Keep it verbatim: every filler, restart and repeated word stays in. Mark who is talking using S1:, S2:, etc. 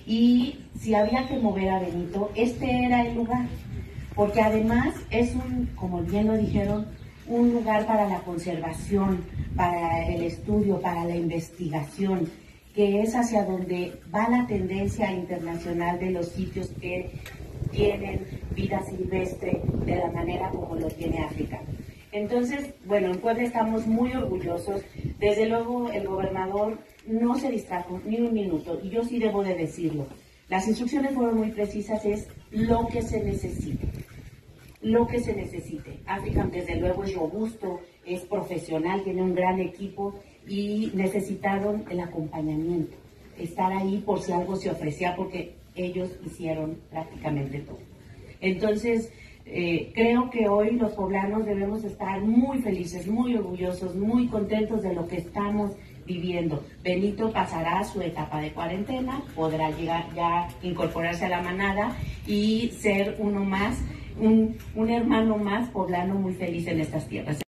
S1: y si había que mover a Benito, este era el lugar, porque además es un, como bien lo dijeron, un lugar para la conservación, para el estudio, para la investigación, que es hacia donde va la tendencia internacional de los sitios que tienen vida silvestre de la manera como lo tiene África. Entonces, bueno, en Puebla estamos muy orgullosos. Desde luego el gobernador no se distrajo ni un minuto, y yo sí debo de decirlo. Las instrucciones fueron muy precisas, es lo que se necesite. Lo que se necesite. África, desde luego, es robusto, es profesional, tiene un gran equipo y necesitaron el acompañamiento, estar ahí por si algo se ofrecía, porque ellos hicieron prácticamente todo. Entonces, eh, creo que hoy los poblanos debemos estar muy felices, muy orgullosos, muy contentos de lo que estamos viviendo. Benito pasará su etapa de cuarentena, podrá llegar ya incorporarse a la manada y ser uno más, un, un hermano más poblano muy feliz en estas tierras.